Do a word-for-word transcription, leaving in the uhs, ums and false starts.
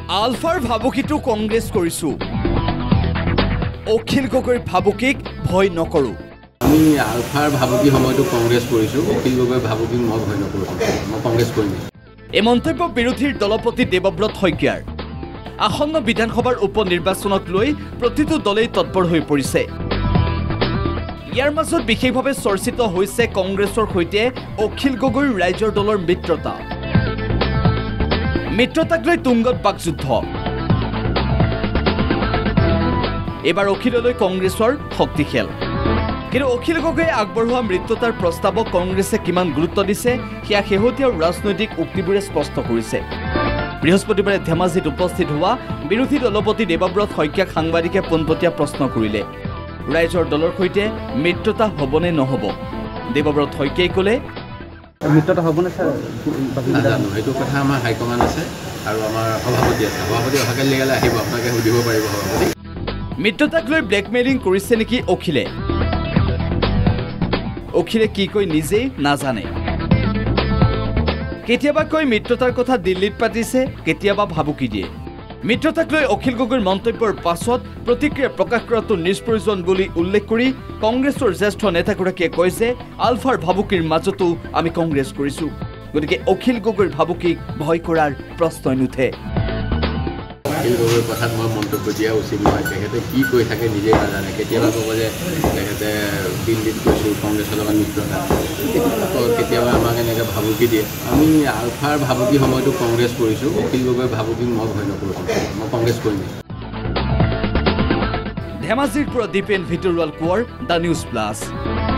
আলফাৰ ভাবুকিটো কংগ্ৰেছ কৰিছো অখিল গগৈৰ ভাবুকিক ভয় নকৰো আমি আলফাৰ ভাবুকি সময়টো কংগ্ৰেছ কৰিছো অখিল গগৈৰ ভাবুকিক মই ভয় নকৰো মই কংগ্ৰেছ কৰিম এই মন্তব্য বিৰোধীৰ দলপতি দেৱব্ৰত শইকীয়াৰ আসন্ন বিধানসভাৰ উপ নিৰ্বাচনক লৈ প্ৰতিটো দলেই তৎপৰ হৈ পৰিছে ইয়াৰ মাজত বিশেষভাৱে চৰ্চিত হৈছে কংগ্ৰেছৰ সৈতে অখিল গগৈৰ ৰাইজৰ দলৰ মিত্ৰতা মিত্ৰতাক লৈ তুংগত বাকযুদ্ধ এবাৰ অখিললৈ কংগ্ৰেছৰ শক্তি খেল কিন্তু অখিল গগৈয়ে আগবঢ়োৱা মিত্ৰতাৰ প্ৰস্তাৱক কংগ্ৰেছে কিমান গুৰুত্ব দিছে সেয়া শেহতীয়া ৰাজনৈতিক উক্তিবোৰে স্পষ্ট কৰিছে বৃহস্পতিবাৰে ধেমাজিত উপস্থিত হোৱা বিৰোধী দলপতি দেৱব্ৰত শইকীয়াক সাংবাদিকে পোনপটীয়া প্ৰশ্ন কৰিলে ৰাইজৰ দলৰ সৈতে মিত্ৰতা হ'বনে নহ'ব দেৱব্ৰত শইকীয়াই ক'লে মিত্ৰতা হ'বনে ছাৰ নাজানো সেইটো কথা আমাৰ হাইকমাণ্ড আছে আৰু আমাৰ সভাপতি আছে সভাপতি অহাকালি গ'লে আহিব আপোনালোকে সুধিব পাৰিব সভাপতি মিত্ৰতাক লৈ ব্লেকমেইলিং কৰিছে নেকি অখিলে অখিলে কি কৈ নিজেই নাজানে কেতিয়াবা কৈ মিত্ৰতাৰ কথা দিল্লীত পাতিছে কেতিয়াবা ভাবুকি দিয়ে মিত্ৰতাক লৈ অখিল গগৈৰ মন্তব্যৰ পাছত প্ৰতিক্ৰিয়া প্ৰকাশ কৰাটো নিষ্প্ৰয়োজন বুলি উল্লেখ কৰি কংগ্ৰেছৰ জ্যেষ্ঠ নেতাগৰাকীয়ে কয় যে আলফাৰ ভাবুকিৰ মাজতো আমি কংগ্ৰেছ কৰিছো গতিকে অখিল গগৈৰ ভাবুকিক ভয় কৰাৰ প্ৰশ্নই নুঠে অখিল গগৈৰ কথাত মই মন্তব্য দিয়া উচিত নহয় তেখেতে কি কৈ থাকে নিজেই নাজানে কেতিয়াবা ক'ব যে তেখেতে দিল্লীত গৈছোঁ কংগ্ৰেছৰ লগত মিত্ৰতা কেতিয়াবা আমাক এনেকৈ ভাবুকি দিয়ে আমি আলফাৰ ভাবুকি সময়টো কংগ্ৰেছ কৰিছোঁ অখিল গগৈৰ ভাবুকিক মই ভয় নকৰোঁ মই কংগ্ৰেছ কৰিম ধেমাজিৰ পৰা Dipen Bhitaruwal Konwar the news plus.